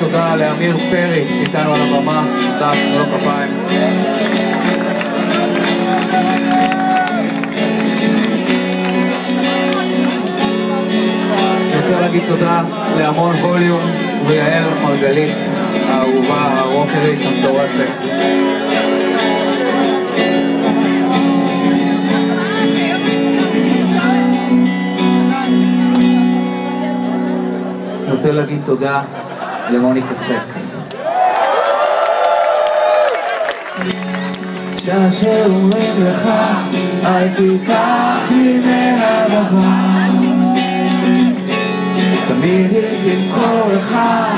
תודה לאמיר פרי שאיתנו על הבמה. תודה, לא כפיים. אני רוצה להגיד תודה להמון ווליום ויעל מרגלית האהובה, הרוקרית המטורפת. אני רוצה להגיד תודה למוניקה סקס. שאומרים לך אל תיקח ממנה דבר, תמיד תמכור לך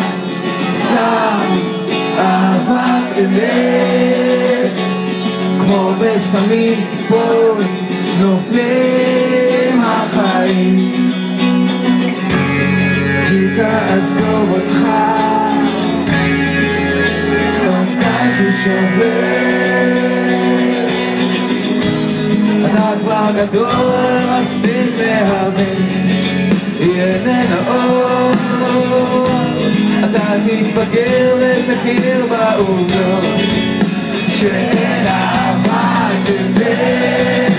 סם אהבת אמת, כמו בסמים תיפול נופלים החיים, כי תעזוב אותך מתי תישבר, אתה כבר גדול מספיק להבין, היא איננה אור, אתה תתבגר ותכיר בעובדות שאין אהבה אמת,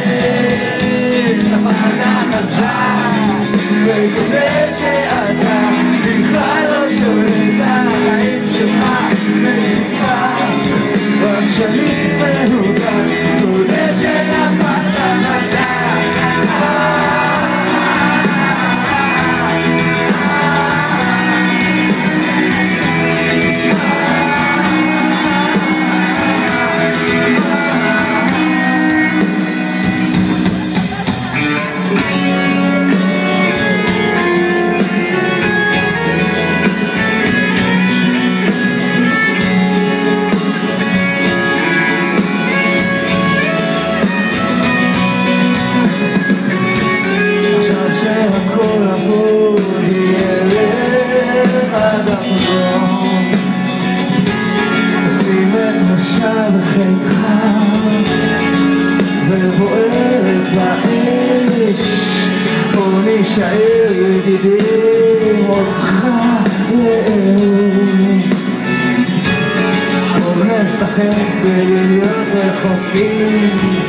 הבנה חזק וקובל שאתה בכלל לא שולט על החיים שלך, משיקה רק שנים מהוקה, תודה שנפלת מדע. תשים את ראשה בחיקך ובוערת באש, בוא נשאר ידידים אותך לאהוב, בוא נשחק בלהיות רחוקים